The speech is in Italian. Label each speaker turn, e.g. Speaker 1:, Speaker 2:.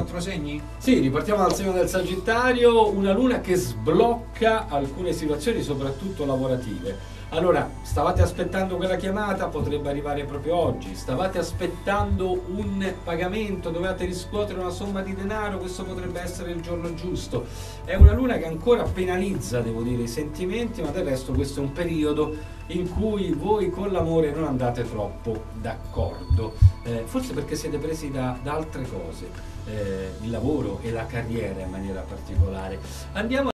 Speaker 1: quattro segni?
Speaker 2: Sì, ripartiamo dal segno del Sagittario, una luna che sblocca alcune situazioni, soprattutto lavorative. Allora, stavate aspettando quella chiamata? Potrebbe arrivare proprio oggi. Stavate aspettando un pagamento? Dovevate riscuotere una somma di denaro? Questo potrebbe essere il giorno giusto. È una luna che ancora penalizza, devo dire, i sentimenti, ma del resto questo è un periodo in cui voi con l'amore non andate troppo d'accordo. Forse perché siete presi da altre cose, il lavoro e la carriera in maniera particolare. Andiamo